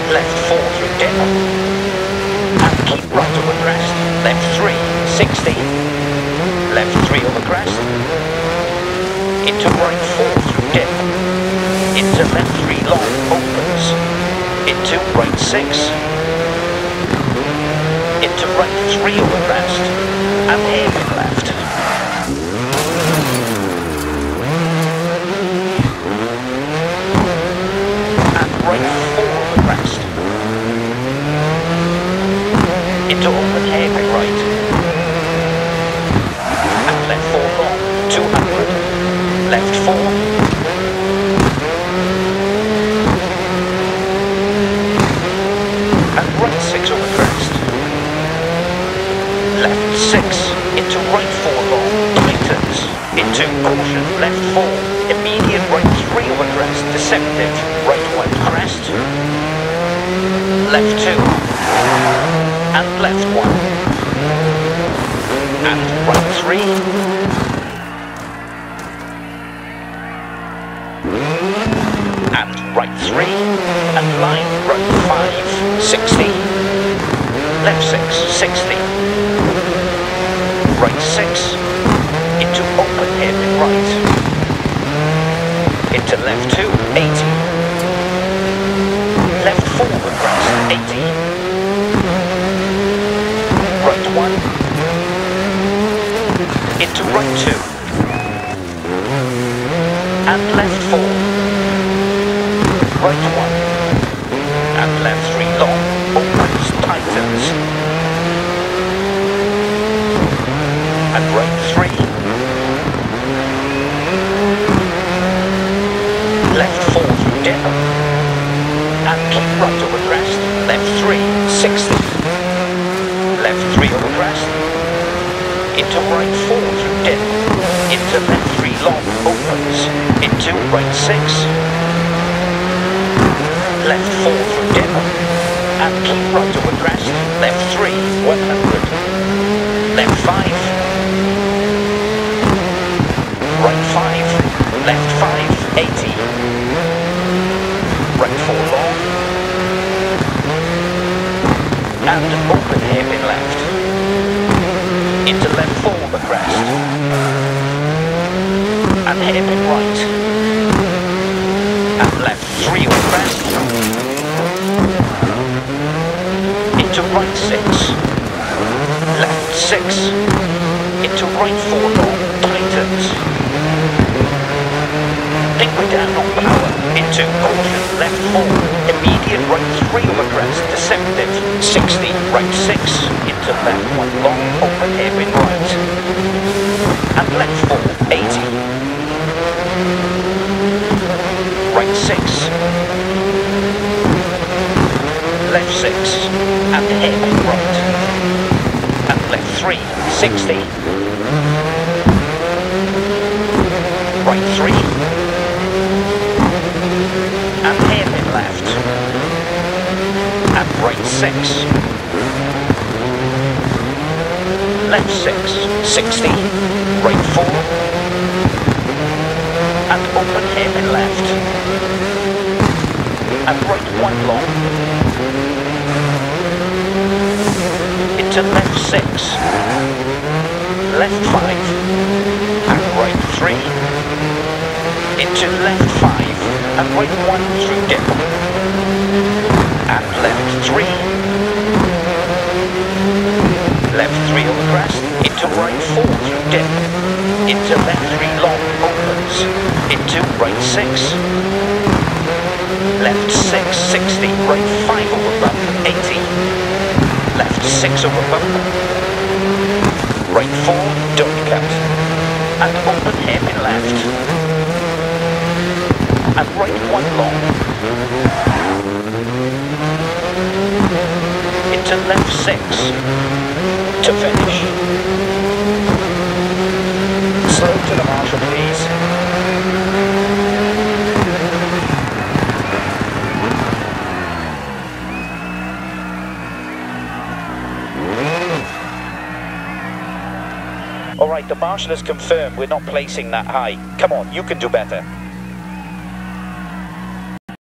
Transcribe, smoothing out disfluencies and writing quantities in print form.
Left 4 through dip. And keep right over crest. Left 3, 60. Left 3 over crest. Into right 4 through dip. Into left 3 long, opens. Into right 6. Into right 3 over crest. And hairpin left. And right 4 over crest. Into open hairpin right. And left 4 long, 200. Left 4. And right 6 over crest. Left 6. Into right 4 long, tightens. Into caution, left 4. Immediate right 3 over crest, deceptive. Right 1 crest. Left 2. And left 1. And right 3. And right 3. And line right 5, 60. Left 6, 60. Right 6. Into open hairpin right. Into left 2, 80. Left 4 with crest, 80. Right 1. Into right 2. And left 4. Right 1. And left 3 long, opens, tightens. And right 3. Left 4 through dip. And keep right over crest. Left 3, 60. Left 3 over crest. Into right 4 through dip. Into left 3 long, opens. Into right 6. Left 4 through dip. And keep right over crest. Left 3, 100. Left 5. Right 5. Left 5, 80. Right 4 long. And open hairpin left. Into left 4 over crest. And hairpin right. And left 3 over crest. Into right 6. Left 6. Into right 4 long, tightens. Liquid down on power. Into caution, left 4. Immediate right 3 over crest, deceptive. 60, right 6. Into left 1 long, open hairpin right. And left 4, 80. Right 6. Left 6. And hairpin right. And left 3, 60. Right 3. And hairpin left. And right 6. Left 6, 60. Right 4. And open hairpin left. And right 1 long. Into left 6. Left 5. And right 3. Into left 5. And right 1 through dip. And left 3. Left 3 over crest. Into right 4 through dip. Into left 3 long, opens. Into right 6. Left 6, 60. Right 5 over bump, 80. Left 6 over bump. Right 4, don't cut. And open hairpin left. And right 1 long. Into left 6. To finish. Slow to the marshal, please. Alright, the marshal has confirmed we're not placing that high. Come on, you can do better.